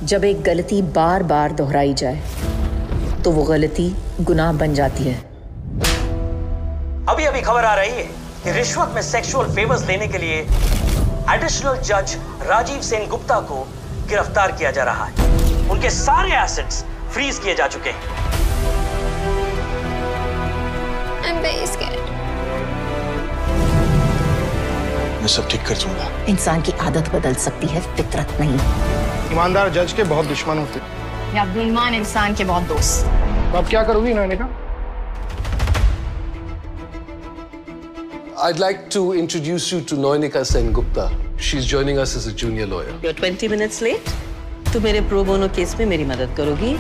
जब एक गलती बार बार दोहराई जाए तो वो गलती गुनाह बन जाती है। अभी अभी खबर आ रही है कि रिश्वत में सेक्सुअल फेवर्स लेने के लिए एडिशनल जज राजीव सेन गुप्ता को गिरफ्तार किया जा रहा है। उनके सारे एसेट्स फ्रीज किए जा चुके हैं। I'm very scared. मैं सब ठीक कर दूंगा। इंसान की आदत बदल सकती है, फितरत नहीं। ईमानदार जज के बहुत दुश्मन होते हैं या बेईमान इंसान के बहुत दोस्त। तो अब क्या करोगी Nayanika? I'd like to introduce you to Noenika Sen-Gupta. She's joining us as a junior lawyer. You're 20 minutes late. तो मेरे प्रो बोनो केस में मेरी मदद करोगी?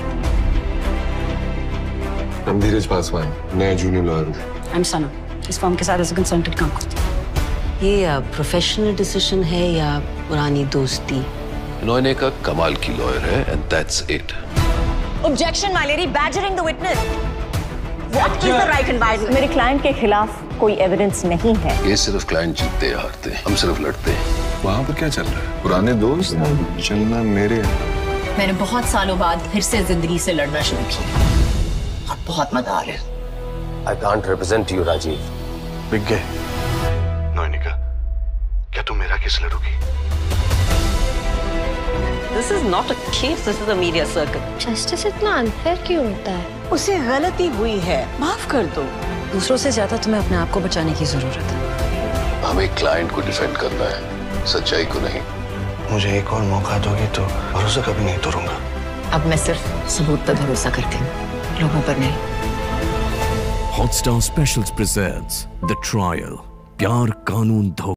I'm धीरज पासवान, नया जूनियर लॉयर हूँ। I'm Sana. इस फॉर्म के साथ एज कंसल्टेंट काम करती हूँ। ये प्रोफेशनल डिसीजन है या पुरानी दोस्ती? Noenika कमाल की लॉयर है, and that's it. Objection, my lady. Badgering the witness. What is the right environment? मेरे क्लाइंट के खिलाफ कोई एविडेंस नहीं है। ये सिर्फ क्लाइंट जीतते या हारते हैं, हम सिर्फ लड़ते हैं। वहाँ पर क्या चल रहा है? पुराने दोस्त चलना मेरे है। मैंने बहुत सालों बाद फिर से जिंदगी से लड़ना शुरू किया और बहुत मजा आ रहा है। I can't represent you, Rajiv. बिक गए। नयनिका, क्या तुम मेरा केस लड़ोगी? This is not a case. This is a media circuit. Justice इतना अनफेयर क्यों होता है? उसे गलती हुई है, माफ कर दो। दूसरों से ज्यादा तुम्हें अपने आप को बचाने की जरूरत है। हमें क्लाइंट को डिफेंड करना है, सच्चाई को नहीं। मुझे एक और मौका दोगी तो भरोसा कभी नहीं तोड़ूंगा। अब मैं सिर्फ सबूत पर भरोसा करती हूँ, लोगों पर नहीं। Hotstar Specials presents The Trial. प्यार कानून धोखा।